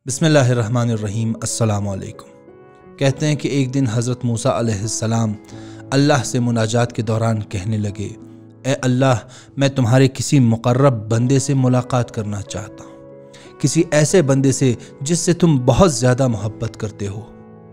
بسم اللہ الرحمن الرحیم۔ السلام علیکم۔ کہتے ہیں کہ ایک دن حضرت موسیٰ علیہ السلام اللہ سے مناجات کے دوران کہنے لگے، اے اللہ، میں تمہارے کسی مقرب بندے سے ملاقات کرنا چاہتا ہوں، کسی ایسے بندے سے جس سے تم بہت زیادہ محبت کرتے ہو۔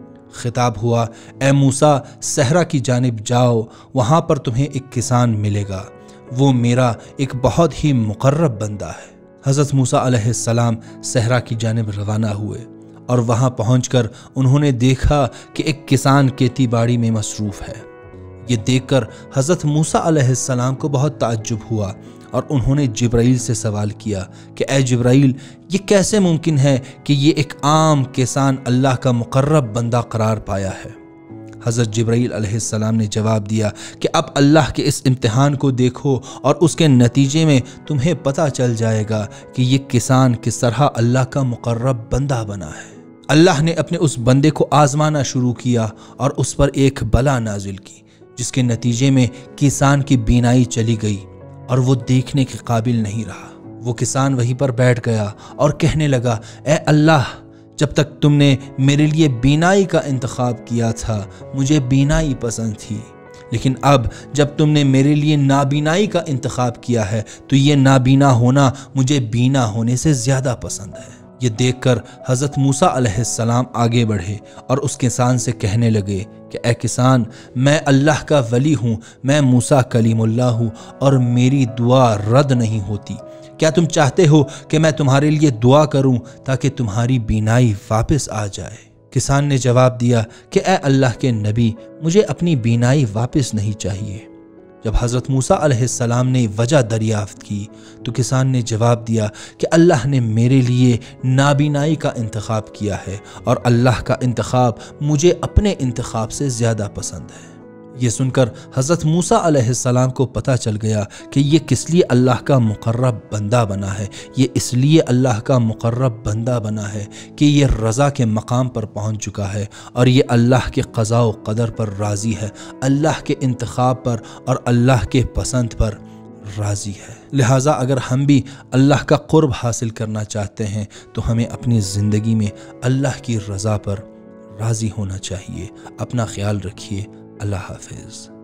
خطاب ہوا، اے موسیٰ، صحرا کی جانب جاؤ، وہاں پر تمہیں ایک کسان ملے گا، وہ میرا ایک بہت ہی مقرب بندہ ہے۔ حضرت موسیٰ علیہ السلام صحرا کی جانب روانہ ہوئے اور وہاں پہنچ کر انہوں نے دیکھا کہ ایک کسان کھیتی باڑی میں مصروف ہے۔ یہ دیکھ کر حضرت موسیٰ علیہ السلام کو بہت تعجب ہوا اور انہوں نے جبرائیل سے سوال کیا کہ اے جبرائیل، یہ کیسے ممکن ہے کہ یہ ایک عام کسان اللہ کا مقرب بندہ قرار پایا ہے؟ حضرت جبرائیل علیہ السلام نے جواب دیا کہ اب اللہ کے اس امتحان کو دیکھو اور اس کے نتیجے میں تمہیں پتہ چل جائے گا کہ یہ کسان کس طرح اللہ کا مقرب بندہ بنا ہے۔ اللہ نے اپنے اس بندے کو آزمانا شروع کیا اور اس پر ایک بلا نازل کی، جس کے نتیجے میں کسان کی بینائی چلی گئی اور وہ دیکھنے کے قابل نہیں رہا۔ وہ کسان وہیں پر بیٹھ گیا اور کہنے لگا، اے اللہ، جب تک تم نے میرے لیے بینائی کا انتخاب کیا تھا مجھے بینائی پسند تھی، لیکن اب جب تم نے میرے لیے نابینائی کا انتخاب کیا ہے تو یہ نابینا ہونا مجھے بینا ہونے سے زیادہ پسند ہے۔ یہ دیکھ کر حضرت موسیٰ علیہ السلام آگے بڑھے اور اس کسان سے کہنے لگے کہ اے کسان، میں اللہ کا ولی ہوں، میں موسیٰ کلیم اللہ ہوں اور میری دعا رد نہیں ہوتی۔ کیا تم چاہتے ہو کہ میں تمہارے لیے دعا کروں تاکہ تمہاری بینائی واپس آ جائے؟ کسان نے جواب دیا کہ اے اللہ کے نبی، مجھے اپنی بینائی واپس نہیں چاہیے۔ جب حضرت موسیٰ علیہ السلام نے وجہ دریافت کی تو کسان نے جواب دیا کہ اللہ نے میرے لیے نابینائی کا انتخاب کیا ہے اور اللہ کا انتخاب مجھے اپنے انتخاب سے زیادہ پسند ہے۔ یہ سن کر حضرت موسیٰ علیہ السلام کو پتہ چل گیا کہ یہ کس لیے اللہ کا مقرب بندہ بنا ہے۔ یہ اس لیے اللہ کا مقرب بندہ بنا ہے کہ یہ رضا کے مقام پر پہنچ چکا ہے اور یہ اللہ کے قضاء و قدر پر راضی ہے، اللہ کے انتخاب پر اور اللہ کے پسند پر راضی ہے۔ لہٰذا اگر ہم بھی اللہ کا قرب حاصل کرنا چاہتے ہیں تو ہمیں اپنی زندگی میں اللہ کی رضا پر راضی ہونا چاہیے۔ اپنا خیال رکھیے۔ اللہ حافظ۔